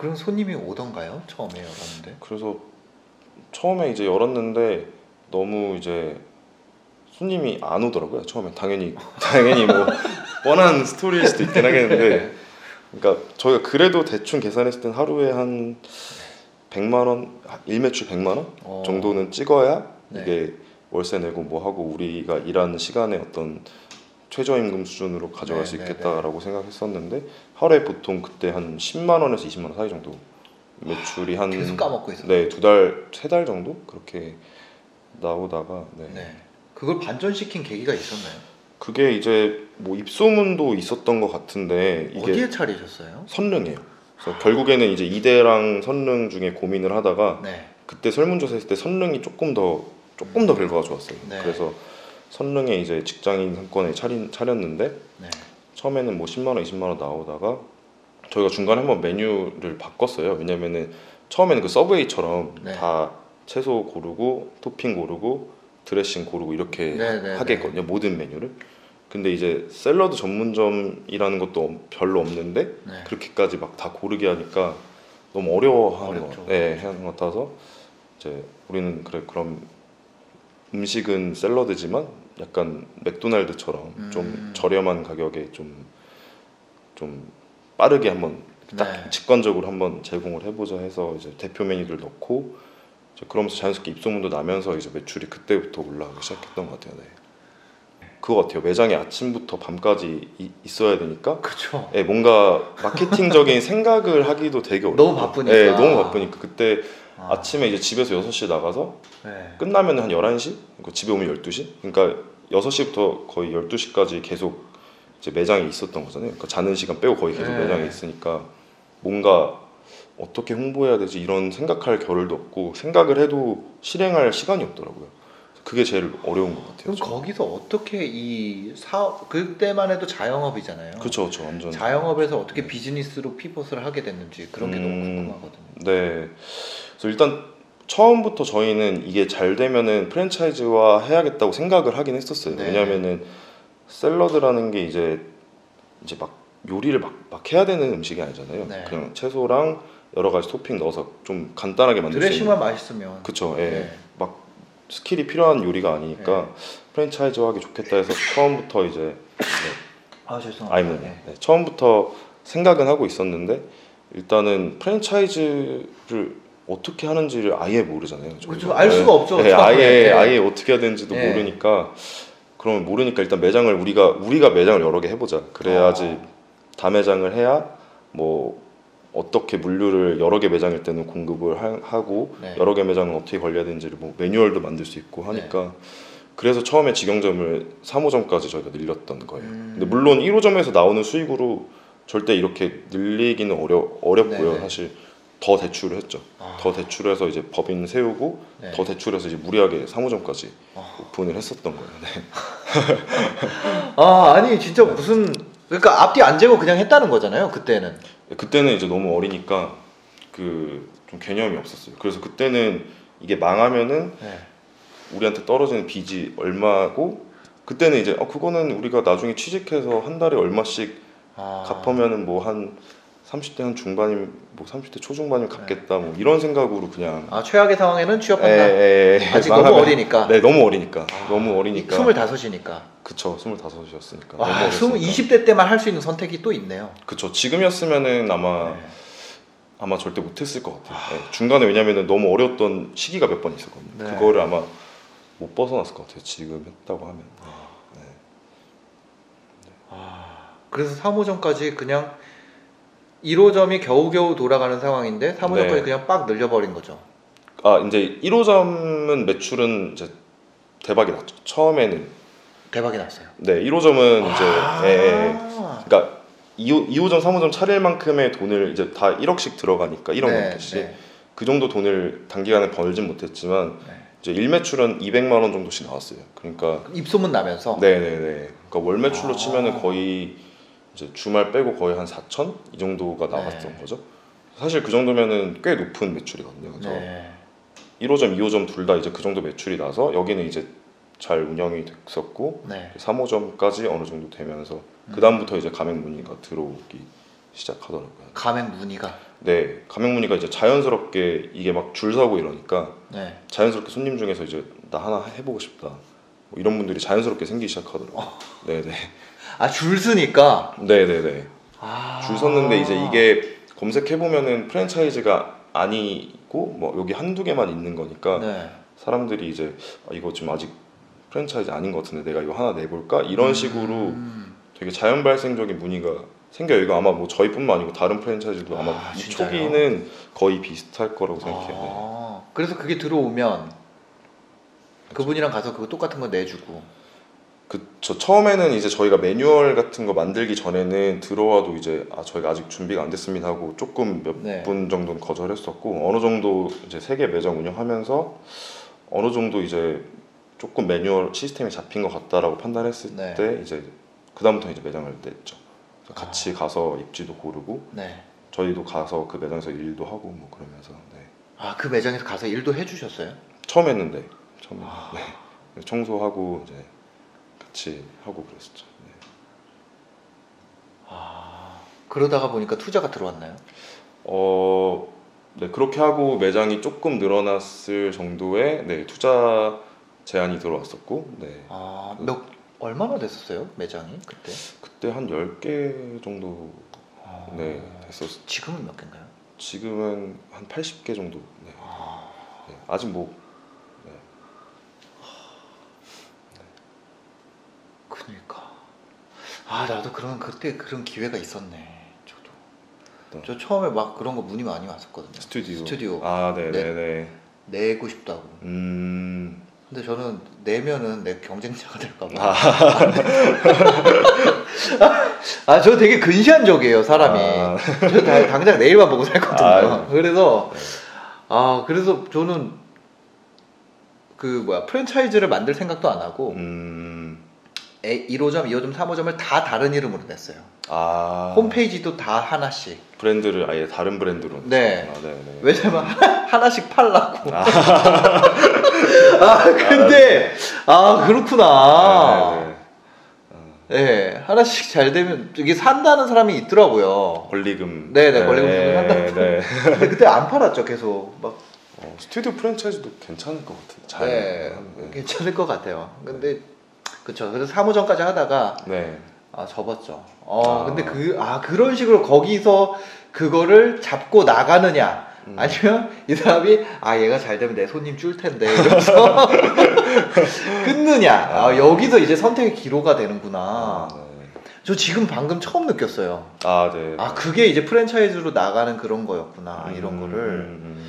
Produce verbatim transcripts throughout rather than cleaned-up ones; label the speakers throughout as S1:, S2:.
S1: 그럼 손님이 오던가요? 처음에 열었는데?
S2: 그래서 처음에 이제 열었는데 너무 이제 손님이 안 오더라고요. 처음에 당연히 당연히 뭐 뻔한 스토리일 수도 있긴 하겠는데, 그러니까 저희가 그래도 대충 계산했을 땐 하루에 한 백만 원, 일매출 백만 원
S1: 어.
S2: 정도는 찍어야
S1: 네.
S2: 이게 월세 내고 뭐 하고 우리가 일하는 시간에 어떤 최저임금 수준으로 가져갈
S1: 네,
S2: 수
S1: 네,
S2: 있겠다라고 네. 생각했었는데, 하루에 보통 그때 한 십만 원에서 이십만 원 사이 정도 매출이 한
S1: 계속 까먹고 있어요.
S2: 네, 두 달, 세 달 정도 그렇게 나오다가 네.
S1: 네. 그걸 반전시킨 계기가 있었나요?
S2: 그게 이제 뭐 입소문도 있었던 것 같은데 이게
S1: 어디에 차리셨어요?
S2: 선릉이에요. 그래서 결국에는 이제 이대랑 선릉 중에 고민을 하다가
S1: 네.
S2: 그때 설문조사했을 때 선릉이 조금 더 조금 더 결과가 좋았어요.
S1: 네.
S2: 그래서 선릉에 이제 직장인 상권에 차린, 차렸는데
S1: 네.
S2: 처음에는 뭐 십만 원, 이십만 원 나오다가 저희가 중간에 한번 메뉴를 바꿨어요. 왜냐면은 처음에는 그 서브웨이처럼
S1: 네.
S2: 다 채소 고르고 토핑 고르고 드레싱 고르고 이렇게
S1: 네, 네,
S2: 하겠거든요. 모든 메뉴를. 근데 이제 샐러드 전문점이라는 것도 별로 없는데
S1: 네.
S2: 그렇게까지 막 다 고르게 하니까 너무 어려워하는
S1: 어렵죠.
S2: 것, 네, 하는 것 같아서 이제 우리는 그래 그럼 음식은 샐러드지만 약간 맥도날드처럼
S1: 음.
S2: 좀 저렴한 가격에 좀 좀 빠르게 한번 딱
S1: 네.
S2: 직관적으로 한번 제공을 해보자 해서 이제 대표 메뉴를 넣고 이제 그러면서 자연스럽게 입소문도 나면서 이제 매출이 그때부터 올라가기 시작했던 것 같아요. 네. 그거 같아요. 매장에 아침부터 밤까지 이, 있어야 되니까
S1: 그렇죠.
S2: 네, 뭔가 마케팅적인 생각을 하기도 되게 어려워.
S1: 너무 바쁘니까.
S2: 네, 너무 바쁘니까 그때
S1: 아.
S2: 아침에 이제 집에서 여섯 시에 나가서
S1: 네.
S2: 끝나면 한 열한 시? 그러니까 집에 오면 열두 시? 그러니까 여섯 시부터 거의 열두 시까지 계속 이제 매장에 있었던 거잖아요. 그러니까 자는 시간 빼고 거의 계속
S1: 네.
S2: 매장에 있으니까 뭔가 어떻게 홍보해야 되지 이런 생각할 겨를도 없고 생각을 해도 실행할 시간이 없더라고요. 그게 제일 어려운 것 같아요.
S1: 그럼
S2: 저는.
S1: 거기서 어떻게 이 사업, 그때만 해도 자영업이잖아요.
S2: 그쵸, 그쵸, 완전.
S1: 자영업에서 어떻게 비즈니스로 피벗을 하게 됐는지 그런 게
S2: 음,
S1: 너무 궁금하거든요.
S2: 네. 그래서 일단 처음부터 저희는 이게 잘 되면은 프랜차이즈화 해야겠다고 생각을 하긴 했었어요.
S1: 네.
S2: 왜냐면은 샐러드라는 게 이제 이제 막 요리를 막, 막 해야 되는 음식이 아니잖아요.
S1: 네.
S2: 그냥 채소랑 여러 가지 토핑 넣어서 좀 간단하게 만들 수 있는.
S1: 드레싱만 맛있으면.
S2: 그쵸. 예.
S1: 네.
S2: 막 스킬이 필요한 요리가 아니니까
S1: 네.
S2: 프랜차이즈 하기 좋겠다 해서 처음부터 이제 네.
S1: 아 죄송합니다.
S2: 아니면
S1: 네.
S2: 네. 처음부터 생각은 하고 있었는데 일단은 프랜차이즈를 어떻게 하는지를 아예 모르잖아요. 저희가.
S1: 그렇죠. 알 수가 없죠.
S2: 네, 아예
S1: 네.
S2: 아예 어떻게 해야 되는지도
S1: 네.
S2: 모르니까 그러면 모르니까 일단 매장을 우리가 우리가 매장을 여러 개 해보자. 그래야지
S1: 어.
S2: 다매장을 해야 뭐 어떻게 물류를 여러 개 매장일 때는 공급을 하, 하고
S1: 네.
S2: 여러 개 매장은 어떻게 관리해야 되는지를 뭐 매뉴얼도 만들 수 있고 하니까 그래서 처음에 직영점을 삼 호점까지 저희가 늘렸던 거예요.
S1: 음.
S2: 근데 물론 일 호점에서 나오는 수익으로 절대 이렇게 늘리기는 어려 어렵고요.
S1: 네네.
S2: 사실 더 대출을 했죠.
S1: 아.
S2: 더 대출해서 이제 법인 세우고
S1: 네.
S2: 더 대출해서 이제 무리하게 삼 호점까지
S1: 아.
S2: 오픈을 했었던 거예요. 네.
S1: 아 아니 진짜 무슨 그러니까 앞뒤 안 재고 그냥 했다는 거잖아요. 그때는.
S2: 그때는 이제 너무 어리니까 그 좀 개념이 없었어요. 그래서 그때는 이게 망하면은
S1: 네.
S2: 우리한테 떨어지는 빚이 얼마고 그때는 이제 어 그거는 우리가 나중에 취직해서 한 달에 얼마씩
S1: 아.
S2: 갚으면은 뭐 한 삼십 대 한 중반이면 뭐 삼십 대 초중반이면 갚겠다 뭐 이런 생각으로 그냥
S1: 아 최악의 상황에는 취업한다.
S2: 에, 에,
S1: 아직
S2: 망하면-
S1: 너무 어리니까.
S2: 네 너무 어리니까
S1: 아,
S2: 너무 어리니까
S1: 스물다섯이니까.
S2: 그쵸 스물다섯이었으니까
S1: 와, 스무 이십 대 때만 할 수 있는 선택이 또 있네요.
S2: 그쵸 지금이었으면은 아마
S1: 네.
S2: 아마 절대 못했을 것 같아요. 네, 중간에 왜냐면은 너무 어려웠던 시기가 몇 번 있었거든요.
S1: 네.
S2: 그거를 아마 못 벗어났을 것 같아요. 지금 했다고 하면. 네.
S1: 아, 그래서 삼 호점까지 그냥 일 호점이 겨우겨우 돌아가는 상황인데 삼 호점까지
S2: 네.
S1: 그냥 빡 늘려버린 거죠.
S2: 아 이제 일 호점은 매출은 이제 대박이 났죠. 처음에는
S1: 대박이 났어요.
S2: 네 일 호점은
S1: 아.
S2: 이제 예, 예. 그러니까 이 호점, 삼 호점 차릴 만큼의 돈을 이제 다 일억씩 들어가니까 일억
S1: 네,
S2: 넘게씩
S1: 네.
S2: 그 정도 돈을 단기간에 벌진 못했지만
S1: 네.
S2: 이제 일 매출은 이백만 원 정도씩 나왔어요. 그러니까
S1: 입소문 나면서.
S2: 네네네. 그러니까 월 매출로
S1: 아.
S2: 치면은 거의 이제 주말 빼고 거의 한 사천 이 정도가 나왔던
S1: 네.
S2: 거죠. 사실 그 정도면은 꽤 높은 매출이거든요. 그래서
S1: 네.
S2: 일 호점, 이 호점 둘 다 이제 그 정도 매출이 나서 여기는 이제 잘 운영이 됐었고
S1: 네.
S2: 삼 호점까지 어느 정도 되면서
S1: 음.
S2: 그 다음부터 이제 가맹 문의가 들어오기 시작하더라고요.
S1: 가맹 문의가.
S2: 네, 가맹 문의가 이제 자연스럽게 이게 막 줄 서고 이러니까
S1: 네.
S2: 자연스럽게 손님 중에서 이제 나 하나 해보고 싶다 뭐 이런 분들이 자연스럽게 생기기 시작하더라고요.
S1: 어.
S2: 네네.
S1: 아, 줄 서니까.
S2: 네네네.
S1: 아.
S2: 줄 섰는데 이제 이게 검색해 보면은 프랜차이즈가 아니고 뭐 여기 한두 개만 있는 거니까
S1: 네.
S2: 사람들이 이제 아, 이거 지금 아직 프랜차이즈 아닌 것 같은데 내가 이거 하나 내볼까 이런 식으로
S1: 음.
S2: 되게 자연 발생적인 문의가 생겨요. 이거 아마 뭐 저희뿐만 아니고 다른 프랜차이즈도 아마
S1: 아,
S2: 이
S1: 진짜요?
S2: 초기는 거의 비슷할 거라고 생각해요. 네.
S1: 아, 그래서 그게 들어오면 그분이랑 가서 그거 똑같은 거 내주고.
S2: 그쵸. 처음에는 이제 저희가 매뉴얼 같은 거 만들기 전에는 들어와도 이제 아 저희가 아직 준비가 안 됐습니다 하고 조금 몇 분
S1: 네.
S2: 정도는 거절했었고 어느 정도 이제 세 개 매장 운영하면서 어느 정도 이제 조금 매뉴얼 시스템이 잡힌 것 같다라고 판단했을
S1: 네.
S2: 때 이제 그 다음부터 이제 매장을 냈죠. 그래서 같이 가서 입지도 고르고
S1: 네.
S2: 저희도 가서 그 매장에서 일도 하고 뭐 그러면서 네.
S1: 아, 그 매장에서 가서 일도 해주셨어요?
S2: 처음 했는데 처음에
S1: 아.
S2: 네. 청소하고 이제 같이 하고 그랬었죠. 네.
S1: 아, 그러다가 보니까 투자가 들어왔나요?
S2: 어, 네 그렇게 하고 매장이 조금 늘어났을 정도의 네, 투자 제안이 들어왔었고, 네
S1: 아, 몇 얼마나 됐었어요? 매장이 그때?
S2: 그때 한 열 개 정도
S1: 아,
S2: 네 됐었.
S1: 지금은 몇 개인가요?
S2: 지금은 한 팔십 개 정도. 네.
S1: 아,
S2: 네. 아직 뭐 네.
S1: 그러니까. 아, 나도 그런 그때 그런 기회가 있었네. 저도.
S2: 네.
S1: 저 처음에 막 그런 거 문의 많이 왔었거든요.
S2: 스튜디오.
S1: 스튜디오
S2: 아, 네네네.
S1: 내고 싶다고.
S2: 음.
S1: 근데 저는 내면은 내 경쟁자가 될까봐.
S2: 아,
S1: 아, 저 되게 근시안적이에요, 사람이.
S2: 아.
S1: 저 다- 당장 내일만 보고 살거든요.
S2: 아,
S1: 그래서,
S2: 네.
S1: 아, 그래서 저는 그 뭐야, 프랜차이즈를 만들 생각도 안 하고,
S2: 음.
S1: 에, 일 호점, 이 호점, 삼 호점을 다 다른 이름으로 냈어요.
S2: 아.
S1: 홈페이지도 다 하나씩.
S2: 브랜드를 아예 다른 브랜드로.
S1: 네.
S2: 아, 네네.
S1: 왜냐면 하나, 하나씩 팔라고.
S2: 아.
S1: 아, 근데, 아, 그렇구나.
S2: 네네네.
S1: 네, 하나씩 잘 되면, 이게 산다는 사람이 있더라고요.
S2: 권리금.
S1: 네네, 권리금 주고 산다는
S2: 네.
S1: 근데 그때 안 팔았죠, 계속. 막,
S2: 어, 스튜디오 프랜차이즈도 괜찮을 것 같은데. 잘.
S1: 네,
S2: 네.
S1: 괜찮을 것 같아요. 근데, 그쵸. 그래서 삼 호점까지 하다가,
S2: 네.
S1: 아, 접었죠. 어,
S2: 아.
S1: 근데 그, 아, 그런 식으로 거기서 그거를 잡고 나가느냐.
S2: 음.
S1: 아니면 이 사람이 아 얘가 잘 되면 내 손님 줄 텐데 이러면서 끊느냐. 아, 여기서 이제 선택의 기로가 되는구나.
S2: 아, 네.
S1: 저 지금 방금 처음 느꼈어요.
S2: 아, 네.
S1: 아, 그게 이제 프랜차이즈로 나가는 그런 거였구나.
S2: 음,
S1: 이런 거를.
S2: 음,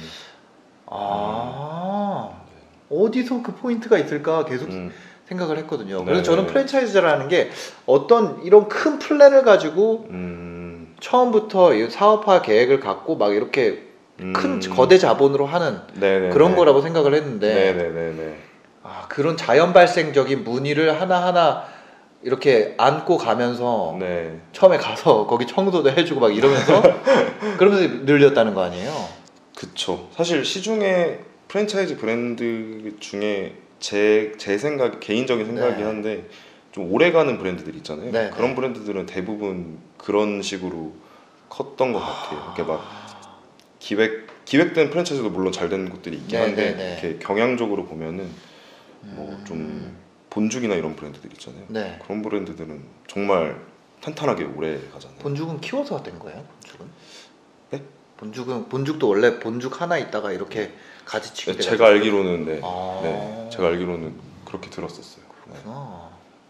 S1: 아, 어디서 그 포인트가 있을까 계속
S2: 음.
S1: 생각을 했거든요.
S2: 네,
S1: 그래서 저는
S2: 네.
S1: 프랜차이즈라는 게 어떤 이런 큰 플랜을 가지고
S2: 음.
S1: 처음부터 이 사업화 계획을 갖고 막 이렇게
S2: 음.
S1: 큰 거대 자본으로 하는
S2: 네네네.
S1: 그런 거라고 생각을 했는데
S2: 네네네네.
S1: 아, 그런 자연 발생적인 문의를 하나하나 이렇게 안고 가면서
S2: 네.
S1: 처음에 가서 거기 청소도 해주고 막 이러면서 그러면서 늘렸다는 거 아니에요?
S2: 그쵸. 사실 시중에 프랜차이즈 브랜드 중에 제, 제 생각, 개인적인 생각이긴
S1: 네.
S2: 한데 좀 오래가는 브랜드들 있잖아요.
S1: 네,
S2: 그런
S1: 네.
S2: 브랜드들은 대부분 그런 식으로 컸던 것 같아요. 이렇게 막 기획 기획된 프랜차이즈도 물론 잘 된 곳들이 있긴
S1: 네,
S2: 한데
S1: 네, 네.
S2: 이렇게 경향적으로 보면은 뭐
S1: 음.
S2: 좀 본죽이나 이런 브랜드들 있잖아요.
S1: 네.
S2: 그런 브랜드들은 정말 탄탄하게 오래 가잖아요.
S1: 본죽은 키워서 된 거예요? 본죽은?
S2: 네?
S1: 본죽은 본죽도 원래 본죽 하나 있다가 이렇게 가지치기
S2: 네,
S1: 돼가지고.
S2: 제가 알기로는 네.
S1: 아.
S2: 네, 제가 알기로는 그렇게 들었었어요. 네.
S1: 그렇구나.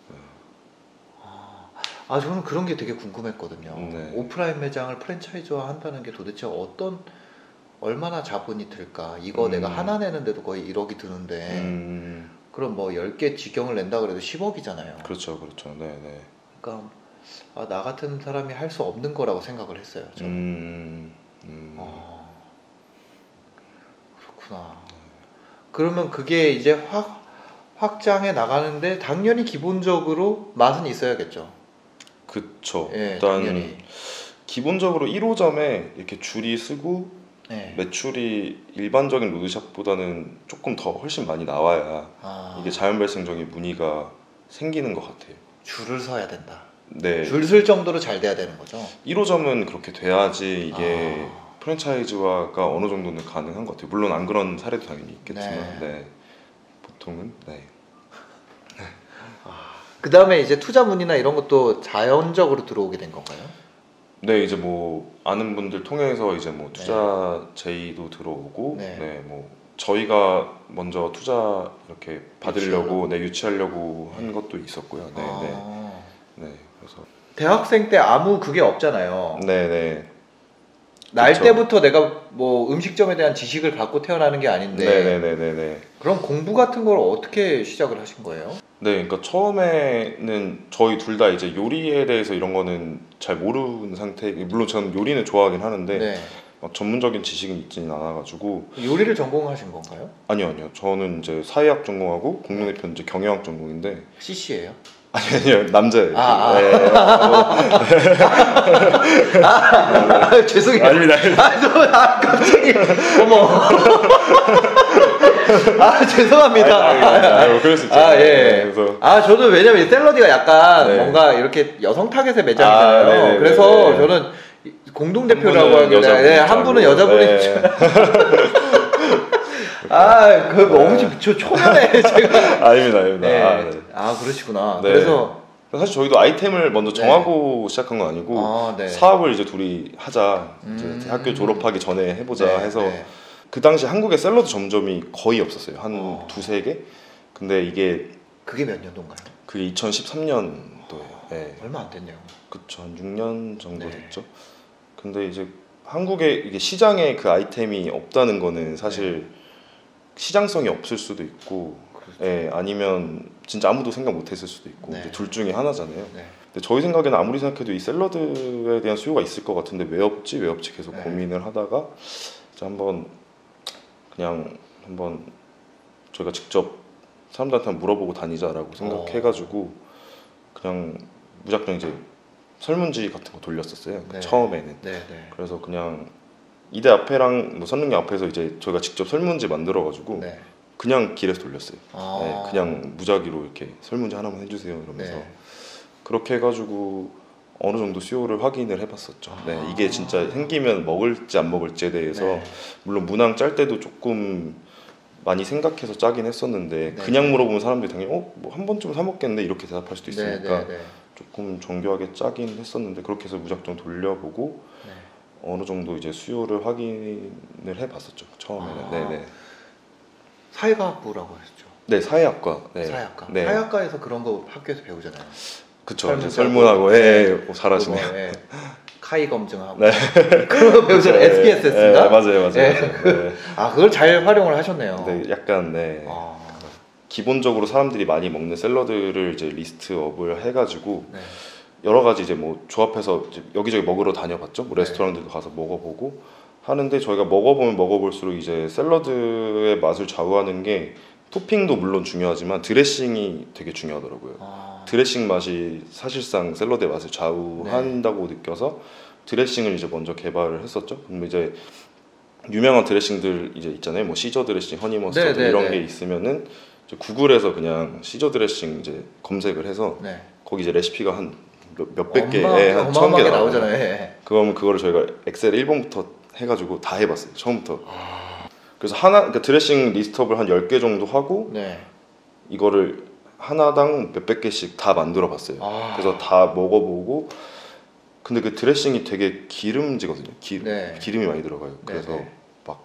S1: 아, 아, 저는 그런 게 되게 궁금했거든요.
S2: 네.
S1: 오프라인 매장을 프랜차이즈화 한다는 게 도대체 어떤 얼마나 자본이 들까? 이거 내가
S2: 음.
S1: 하나 내는데도 거의 일억이 드는데
S2: 음,
S1: 그럼 뭐 열 개 직영을 낸다 그래도 십억이잖아요.
S2: 그렇죠, 그렇죠. 네, 네.
S1: 그러니까 아, 나 같은 사람이 할 수 없는 거라고 생각을 했어요. 저는.
S2: 음, 음,
S1: 아, 그렇구나. 그러면 그게 이제 확 확장해 나가는데 당연히 기본적으로 맛은 있어야겠죠.
S2: 그쵸.
S1: 예,
S2: 일단
S1: 당연히.
S2: 기본적으로 일 호점에 이렇게 줄이 쓰고
S1: 네.
S2: 매출이 일반적인 로드샵보다는 조금 더 훨씬 많이 나와야
S1: 아,
S2: 이게 자연 발생적인 문의가 생기는 것 같아요.
S1: 줄을 서야 된다.
S2: 네.
S1: 줄 쓸 정도로 잘 돼야 되는 거죠.
S2: 일 호점은 그렇게 돼야지 이게
S1: 아.
S2: 프랜차이즈화가 어느 정도는 가능한 것 같아요. 물론 안 그런 사례도 당연히 있겠지만
S1: 네.
S2: 네. 보통은 네.
S1: 그 다음에 이제 투자 문의나 이런 것도 자연적으로 들어오게 된 건가요?
S2: 네, 이제 뭐 아는 분들 통해서 이제 뭐 투자 제의도 들어오고
S1: 네.
S2: 네, 뭐 저희가 먼저 투자 이렇게 받으려고
S1: 유치하려고.
S2: 네, 유치하려고 한 것도 있었고요. 네, 네.
S1: 아.
S2: 네. 그래서
S1: 대학생 때 아무 그게 없잖아요.
S2: 네, 네.
S1: 날
S2: 그쵸.
S1: 때부터 내가 뭐 음식점에 대한 지식을 갖고 태어나는 게 아닌데
S2: 네, 네, 네, 네, 네.
S1: 그럼 공부 같은 걸 어떻게 시작을 하신 거예요?
S2: 네, 그러니까 처음에는 저희 둘 다 이제 요리에 대해서 이런 거는 잘 모르는 상태. 물론 저는 요리는 좋아하긴 하는데
S1: 네.
S2: 막 전문적인 지식은 있지는 않아가지고
S1: 요리를 전공하신 건가요?
S2: 아니요, 아니요. 저는 이제 사회학 전공하고 공룡대표는 이제 경영학 전공인데
S1: 씨씨예요?
S2: 아니 아니요 남자예요.
S1: 아, 아.
S2: 네, 어,
S1: 아, 죄송해요.
S2: 아닙니다.
S1: 아, 저, 아, 갑자기 어머. 아, 죄송합니다.
S2: 아니, 아니, 아니, 아니, 그럴 수 있죠.
S1: 아, 예.
S2: 네, 그래서
S1: 아, 저도 왜냐면 이 샐러디가 약간
S2: 네.
S1: 뭔가 이렇게 여성 타겟의 매장이잖아요.
S2: 아, 네네네네.
S1: 그래서 저는 공동 대표라고
S2: 한 분은
S1: 하길래
S2: 여자분
S1: 네, 한 분은
S2: 있고.
S1: 여자분이
S2: 네.
S1: 아, 그 너무 지- 저 초면에 제가
S2: 아닙니다, 아닙니다.
S1: 네.
S2: 아, 네.
S1: 아, 그러시구나.
S2: 네.
S1: 그래서
S2: 사실 저희도 아이템을 먼저 정하고 시작한 건 아니고
S1: 아, 네.
S2: 사업을 이제 둘이 하자.
S1: 음.
S2: 이제 학교 졸업하기 전에 해보자
S1: 네,
S2: 해서
S1: 네.
S2: 그 당시 한국에 샐러드 점점이 거의 없었어요. 한
S1: 어.
S2: 두세 개. 근데 이게
S1: 그게 몇 년도인가요?
S2: 그게 이천십삼 년도예요. 네.
S1: 얼마 안 됐네요.
S2: 그쵸, 한 육 년 정도
S1: 네.
S2: 됐죠. 근데 이제 한국에 이게 시장에 그 아이템이 없다는 거는 사실 시장성이 없을 수도 있고,
S1: 그렇죠.
S2: 예, 아니면 진짜 아무도 생각 못했을 수도 있고,
S1: 네.
S2: 이제 둘 중에 하나잖아요.
S1: 네.
S2: 근데 저희 생각에는 아무리 생각해도 이 샐러드에 대한 수요가 있을 것 같은데 왜 없지, 왜 없지 계속
S1: 네.
S2: 고민을 하다가 이제 한번 그냥 한번 저희가 직접 사람들한테 한번 물어보고 다니자라고 생각해가지고 그냥 무작정 이제 설문지 같은 거 돌렸었어요. 그
S1: 네.
S2: 처음에는.
S1: 네, 네.
S2: 그래서 그냥 이대 앞에랑 뭐 선릉역 앞에서 이제 저희가 직접 설문지 만들어가지고
S1: 네.
S2: 그냥 길에서 돌렸어요.
S1: 아.
S2: 네, 그냥 무작위로 이렇게 설문지 하나만 해주세요 이러면서
S1: 네.
S2: 그렇게 해가지고 어느 정도 수요를 확인을 해봤었죠. 네,
S1: 아.
S2: 이게 진짜 생기면 먹을지 안 먹을지에 대해서
S1: 네.
S2: 물론 문항 짤 때도 조금 많이 생각해서 짜긴 했었는데
S1: 네.
S2: 그냥 물어보면 사람들이 당연히 어? 뭐 한 번쯤은 사 먹겠네 이렇게 대답할 수도 있으니까
S1: 네, 네, 네.
S2: 조금 정교하게 짜긴 했었는데 그렇게 해서 무작정 돌려보고
S1: 네.
S2: 어느 정도 이제 수요를 확인을 해봤었죠 처음에는.
S1: 아.
S2: 네네.
S1: 사회과학부라고 하셨죠.
S2: 네 사회학과. 네.
S1: 사회학과.
S2: 네.
S1: 사회학과에서 그런 거 학교에서 배우잖아요.
S2: 그쵸.
S1: 설문
S2: 이제 설문하고 예, 예, 오, 잘하시네요.
S1: 그거, 예. 카이 검증하고
S2: 네.
S1: 그런 거 배우잖아요.
S2: 네,
S1: 에스피에스인가?
S2: 네, 맞아요, 맞아요.
S1: 네.
S2: 맞아요. 네.
S1: 아, 그걸 잘 활용을 하셨네요.
S2: 네, 약간 네.
S1: 아,
S2: 기본적으로 사람들이 많이 먹는 샐러드를 이제 리스트업을 해가지고
S1: 네.
S2: 여러 가지 이제 뭐 조합해서 이제 여기저기 먹으러 다녀봤죠. 뭐
S1: 네.
S2: 레스토랑들도 가서 먹어보고 하는데 저희가 먹어보면 먹어볼수록 이제 샐러드의 맛을 좌우하는 게 토핑도 물론 중요하지만 드레싱이 되게 중요하더라고요.
S1: 아,
S2: 드레싱 맛이 사실상 샐러드의 맛을 좌우한다고
S1: 네.
S2: 느껴서 드레싱을 이제 먼저 개발을 했었죠. 그럼 이제 유명한 드레싱들 이제 있잖아요. 뭐 시저 드레싱, 허니 머스터드
S1: 네, 네,
S2: 이런
S1: 네.
S2: 게 있으면은 이제 구글에서 그냥 시저 드레싱 이제 검색을 해서
S1: 네.
S2: 거기 이제 레시피가 한 몇- 몇백 개,
S1: 어마어마하게,
S2: 예, 한 천 개
S1: 어마어마하게
S2: 나와요.
S1: 나오잖아요. 예.
S2: 그러면 그거를 저희가 엑셀 일 번부터 해가지고 다 해봤어요. 처음부터. 그래서 하나, 그러니까 드레싱 리스트업을 한 열 개 정도 하고
S1: 네.
S2: 이거를 하나당 몇백 개씩 다 만들어 봤어요.
S1: 아.
S2: 그래서 다 먹어보고 근데 그 드레싱이 되게 기름지거든요. 기,
S1: 네.
S2: 기름이 많이 들어가요.
S1: 네,
S2: 그래서
S1: 네.
S2: 막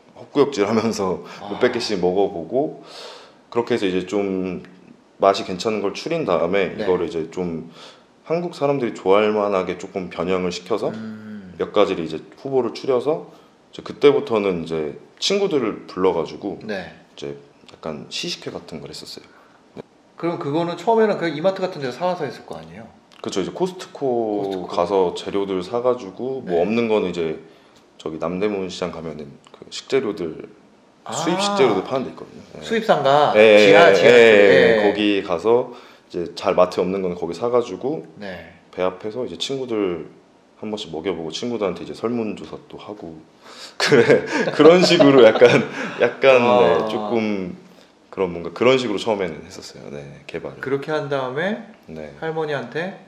S2: 헛구역질하면서
S1: 아.
S2: 몇백 개씩 먹어보고 그렇게 해서 이제 좀 맛이 괜찮은 걸 추린 다음에
S1: 네.
S2: 이거를 이제 좀 한국 사람들이 좋아할 만하게 조금 변형을 시켜서
S1: 음.
S2: 몇 가지를 이제 후보를 추려서 이제 그때부터는 이제 친구들을 불러가지고
S1: 네.
S2: 이제 약간 시식회 같은 걸 했었어요.
S1: 그럼 그거는 처음에는 그 이마트 같은 데서 사와서 했을 거 아니에요?
S2: 그렇죠. 이제 코스트코,
S1: 코스트코.
S2: 가서 재료들 사가지고
S1: 네.
S2: 뭐 없는 거는 이제 저기 남대문 시장 가면은 그 식재료들
S1: 아.
S2: 수입 식재료들 파는 데 있거든요. 예.
S1: 수입상가
S2: 예,
S1: 지하
S2: 예,
S1: 지하
S2: 예,
S1: 쪽에.
S2: 예. 거기 가서 이제 잘 마트에 없는 건 거기 사가지고
S1: 네.
S2: 배 앞에서 이제 친구들 한 번씩 먹여보고 친구들한테 이제 설문조사 또 하고 그래 그런 식으로 약간 약간
S1: 아.
S2: 네, 조금 그런 뭔가 그런 식으로 처음에는 했었어요. 네 개발을.
S1: 그렇게 한 다음에
S2: 네.
S1: 할머니한테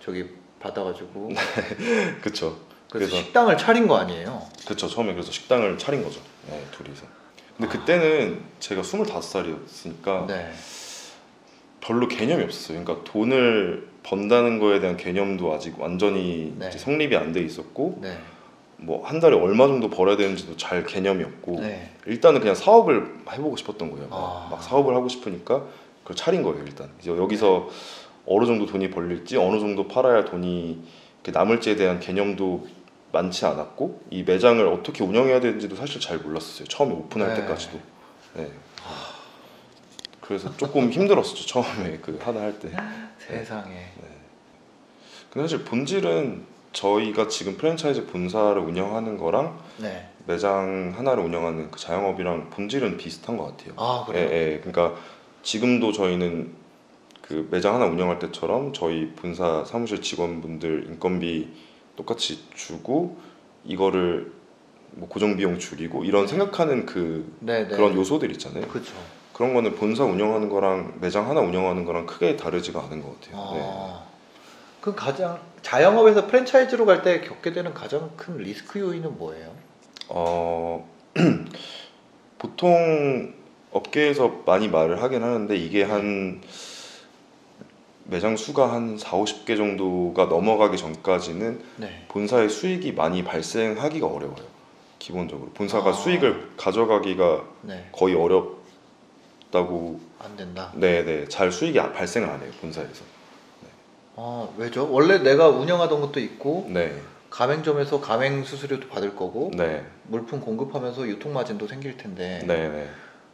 S1: 저기 받아가지고.
S2: 그쵸.
S1: 그래서,
S2: 그래서
S1: 식당을 차린 거 아니에요?
S2: 그쵸. 처음에 그래서 식당을 차린 거죠. 네, 둘이서. 근데 그때는 제가 스물다섯 살이었으니까
S1: 네.
S2: 별로 개념이 없었어요. 그러니까 돈을 번다는 거에 대한 개념도 아직 완전히
S1: 네.
S2: 이제 성립이 안 돼 있었고
S1: 네.
S2: 뭐 한 달에 얼마 정도 벌어야 되는지도 잘 개념이 없고
S1: 네.
S2: 일단은 그냥 사업을 해보고 싶었던 거예요.
S1: 아.
S2: 막 사업을 하고 싶으니까 그걸 차린 거예요. 일단 이제 여기서 어느 정도 돈이 벌릴지 어느 정도 팔아야 돈이 남을지에 대한 개념도 많지 않았고 이 매장을 어떻게 운영해야 되는지도 사실 잘 몰랐었어요. 처음에 오픈할
S1: 네.
S2: 때까지도. 네. 그래서 조금 힘들었었죠. 처음에 그 하나 할 때.
S1: 세상에.
S2: 네. 근데 사실 본질은 저희가 지금 프랜차이즈 본사를 운영하는 거랑
S1: 네.
S2: 매장 하나를 운영하는 그 자영업이랑 본질은 비슷한 것 같아요.
S1: 아 그래요?
S2: 예, 예. 그러니까 지금도 저희는 그 매장 하나 운영할 때처럼 저희 본사 사무실 직원분들 인건비 똑같이 주고 이거를 뭐 고정 비용 줄이고 이런 생각하는 그
S1: 네, 네.
S2: 그런 요소들 있잖아요.
S1: 그렇죠.
S2: 그런 거는 본사 운영하는 거랑 매장 하나 운영하는 거랑 크게 다르지가 않은 것 같아요.
S1: 아,
S2: 네.
S1: 그 가장 자영업에서 프랜차이즈로 갈 때 겪게 되는 가장 큰 리스크 요인은 뭐예요?
S2: 어 보통 업계에서 많이 말을 하긴 하는데 이게 한 매장 수가 한 사오십 개 정도가 넘어가기 전까지는
S1: 네.
S2: 본사의 수익이 많이 발생하기가 어려워요. 기본적으로 본사가
S1: 아.
S2: 수익을 가져가기가
S1: 네.
S2: 거의 어렵다고.
S1: 안 된다.
S2: 네네, 잘 수익이 발생을 안 해요 본사에서.
S1: 아 왜죠? 원래 내가 운영하던 것도 있고
S2: 네,
S1: 가맹점에서 가맹 수수료도 받을 거고
S2: 네,
S1: 물품 공급하면서 유통 마진도 생길 텐데
S2: 네, 네.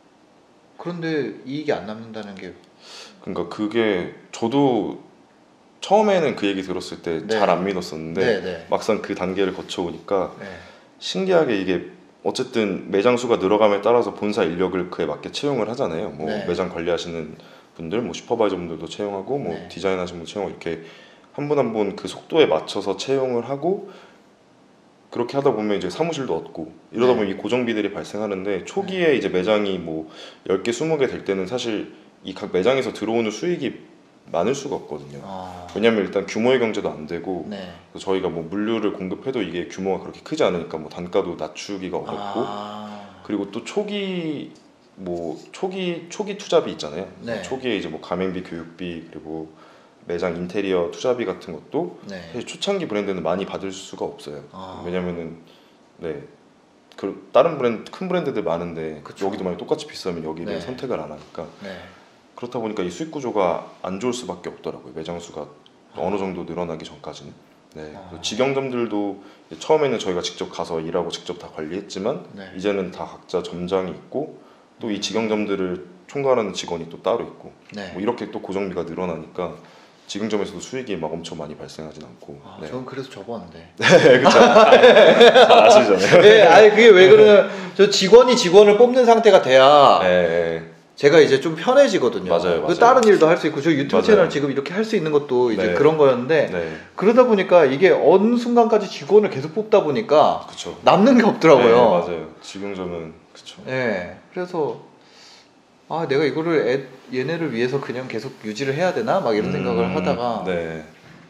S1: 그런데 이익이 안 남는다는 게
S2: 그러니까 그게 저도 처음에는 그 얘기 들었을 때 잘 안
S1: 네.
S2: 믿었었는데
S1: 네, 네.
S2: 막상 그 단계를 거쳐오니까
S1: 네.
S2: 신기하게 이게 어쨌든 매장 수가 늘어감에 따라서 본사 인력을 그에 맞게 채용을 하잖아요. 뭐
S1: 네.
S2: 매장 관리하시는 분들, 뭐 슈퍼바이저 분들도 채용하고, 뭐
S1: 네.
S2: 디자인하시는 분 채용하고 이렇게 한 분 한 분 그 속도에 맞춰서 채용을 하고 그렇게 하다 보면 이제 사무실도 얻고 이러다
S1: 네.
S2: 보면 이 고정비들이 발생하는데 초기에 이제 매장이 뭐 열 개, 스무 개 될 때는 사실 이 각 매장에서 들어오는 수익이 많을 수가 없거든요.
S1: 아.
S2: 왜냐면 일단 규모의 경제도 안 되고
S1: 네.
S2: 그래서 저희가 뭐 물류를 공급해도 이게 규모가 그렇게 크지 않으니까 뭐 단가도 낮추기가 어렵고
S1: 아.
S2: 그리고 또 초기 뭐 초기 초기 투자비 있잖아요.
S1: 네.
S2: 초기에 이제 뭐 가맹비, 교육비 그리고 매장 인테리어 투자비 같은 것도
S1: 네.
S2: 사실 초창기 브랜드는 많이 받을 수가 없어요.
S1: 아.
S2: 왜냐면은 네. 그 다른 브랜드 큰 브랜드들 많은데
S1: 그쵸.
S2: 여기도 만약 똑같이 비싸면 여기를
S1: 네.
S2: 선택을 안 하니까
S1: 네.
S2: 그렇다 보니까 이 수익 구조가 안 좋을 수밖에 없더라고요. 매장 수가
S1: 아.
S2: 어느 정도 늘어나기 전까지는. 네.
S1: 아.
S2: 그래서 직영점들도 처음에는 저희가 직접 가서 일하고 직접 다 관리했지만
S1: 네.
S2: 이제는 다 각자 점장이 있고 또 이 직영점들을 총괄하는 직원이 또 따로 있고
S1: 네.
S2: 뭐 이렇게 또 고정비가 늘어나니까 직영점에서도 수익이 막 엄청 많이 발생하진 않고.
S1: 아,
S2: 네.
S1: 저는 그래서 접었는데.
S2: 네, 그렇죠. 잘 아시잖아요.
S1: 네, 아니 그게 왜 그러면 저 직원이 직원을 뽑는 상태가 돼야
S2: 네, 네.
S1: 제가 이제 좀 편해지거든요.
S2: 맞아요,
S1: 그
S2: 맞아요.
S1: 다른 일도 할 수 있고 저 유튜브
S2: 맞아요.
S1: 채널 지금 이렇게 할 수 있는 것도 이제
S2: 네.
S1: 그런 거였는데
S2: 네.
S1: 그러다 보니까 이게 어느 순간까지 직원을 계속 뽑다 보니까
S2: 그렇죠.
S1: 남는 게 없더라고요.
S2: 네, 맞아요. 직영점은 그렇죠.
S1: 네, 그래서 아 내가 이거를 애, 얘네를 위해서 그냥 계속 유지를 해야 되나 막 이런
S2: 음,
S1: 생각을 하다가
S2: 네.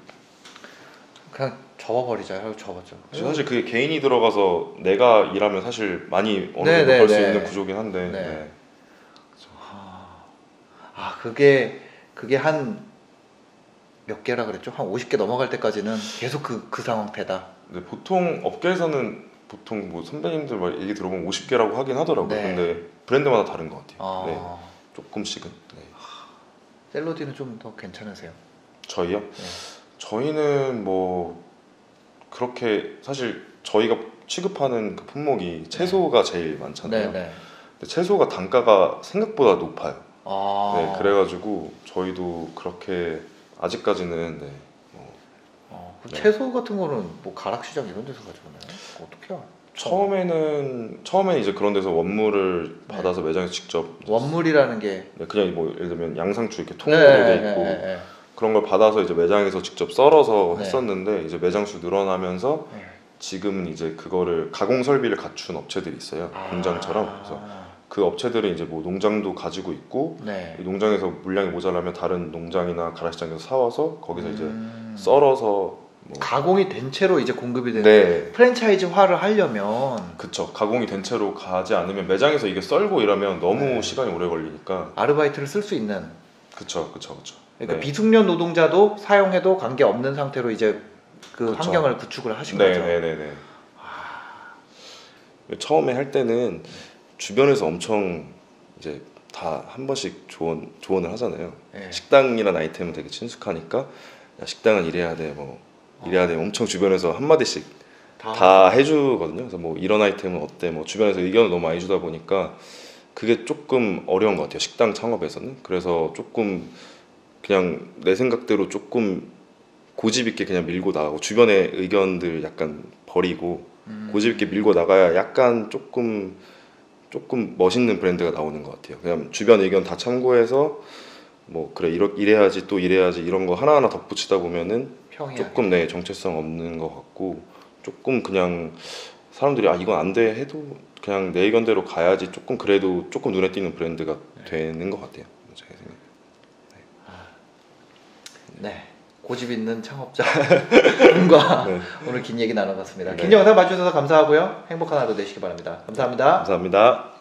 S1: 그냥 접어버리자 하고 접었죠.
S2: 사실 그게 개인이 들어가서 내가 일하면 사실 많이 어느
S1: 네,
S2: 정도
S1: 네,
S2: 벌 수
S1: 네.
S2: 있는 구조긴 한데.
S1: 네.
S2: 네.
S1: 아 그게 그게 한 몇 개라 그랬죠? 한 오십 개 넘어갈 때까지는 계속 그, 그 상태다.
S2: 근데 보통 업계에서는 보통 뭐 선배님들 말 얘기 들어보면 오십 개라고 하긴 하더라고요.
S1: 네.
S2: 근데 브랜드마다 다른 것 같아요.
S1: 아,
S2: 네. 조금씩은. 네.
S1: 샐러디는 좀 더 괜찮으세요?
S2: 저희요?
S1: 네.
S2: 저희는 뭐 그렇게 사실 저희가 취급하는 그 품목이 채소가 제일 많잖아요.
S1: 네, 네.
S2: 근데 채소가 단가가 생각보다 높아요.
S1: 아,
S2: 네, 그래가지고 저희도 그렇게 아직까지는 네, 뭐
S1: 어, 그
S2: 네.
S1: 채소 같은 거는 뭐 가락시장 이런 데서 가져오나요? 어떻게 해요?
S2: 처음에는 처음에는 이제 그런 데서 원물을
S1: 네.
S2: 받아서 매장에서 직접
S1: 원물이라는 게
S2: 네, 그냥 뭐 예를 들면 양상추 이렇게 통으로
S1: 네,
S2: 돼
S1: 네,
S2: 있고
S1: 네, 네.
S2: 그런 걸 받아서 이제 매장에서 직접 썰어서
S1: 네.
S2: 했었는데 이제 매장 수 늘어나면서
S1: 네.
S2: 지금은 이제 그거를 가공 설비를 갖춘 업체들이 있어요.
S1: 아.
S2: 공장처럼. 그래서 그 업체들은 이제 뭐 농장도 가지고 있고
S1: 네.
S2: 이 농장에서 물량이 모자라면 다른 농장이나 가라시장에서 사와서 거기서
S1: 음.
S2: 이제 썰어서 뭐
S1: 가공이 된 채로 이제 공급이 되는
S2: 네.
S1: 프랜차이즈화를 하려면
S2: 그쵸. 가공이 된 채로 가지 않으면 매장에서 이게 썰고 이러면 너무
S1: 네.
S2: 시간이 오래 걸리니까
S1: 아르바이트를 쓸 수 있는
S2: 그쵸 그쵸 그쵸.
S1: 그러니까
S2: 네.
S1: 비숙련 노동자도 사용해도 관계 없는 상태로 이제 그
S2: 그쵸.
S1: 환경을 구축을 하신
S2: 네,
S1: 거죠.
S2: 네네네. 처음에 할 때는 주변에서 엄청 이제 다 한 번씩 조언 조언을 하잖아요.
S1: 네.
S2: 식당이란 아이템은 되게 친숙하니까 야, 식당은 이래야 돼, 뭐 이래야 돼. 엄청 주변에서 한 마디씩
S1: 다,
S2: 다 해주거든요. 그래서 뭐 이런 아이템은 어때? 뭐 주변에서 의견을 너무 많이 주다 보니까 그게 조금 어려운 것 같아요. 식당 창업에서는. 그래서 조금 그냥 내 생각대로 조금 고집 있게 그냥 밀고 나가고 주변의 의견들 약간 버리고
S1: 음.
S2: 고집 있게 밀고 나가야 약간 조금 조금 멋있는 브랜드가 나오는 것 같아요. 그냥 주변 의견 다 참고해서 뭐 그래 이러, 이래야지 또 이래야지 이런 거 하나하나 덧붙이다 보면은
S1: 평이하게.
S2: 조금 네 정체성 없는 것 같고 조금 그냥 사람들이 아 이건 안 돼 해도 그냥 내 의견대로 가야지 조금 그래도 조금 눈에 띄는 브랜드가
S1: 네.
S2: 되는 것 같아요. 제 생각에.
S1: 네. 고집 있는 창업자 분과
S2: 네.
S1: 오늘 긴 얘기 나눠봤습니다.
S2: 네.
S1: 긴 영상 봐주셔서 감사하고요. 행복한 하루 되시기 바랍니다. 감사합니다.
S2: 감사합니다.